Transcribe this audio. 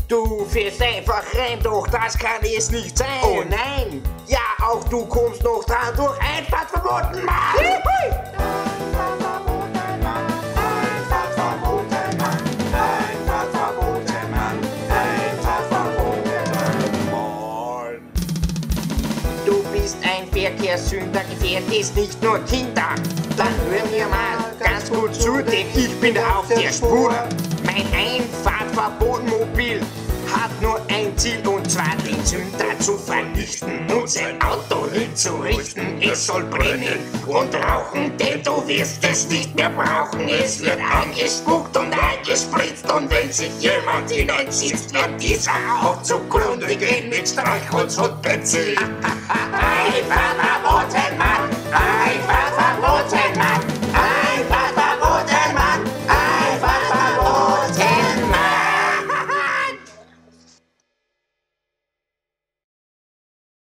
Du fährst einfach rein, doch das kann es nicht sein. Oh nein! Ja, auch du kommst noch dran durch Einfahrt-Verboten-Mann! Du bist ein Verkehrssünder, gefährdest nicht nur Kinder. Dann hör mir mal ganz gut zu, denn ich bin da auf der Spur. Mein Einfahrt-Verboten-Mobil hat nur ein Ziel, und zwar den Sünder zu vernichten und sein Auto hinzurichten. Es soll brennen und rauchen, denn du wirst es nicht mehr brauchen. Es wird angespuckt und eingespritzt, und wenn sich jemand hineinsitzt, wird dieser auch zugrunde gehen mit Streichholz und Benzin.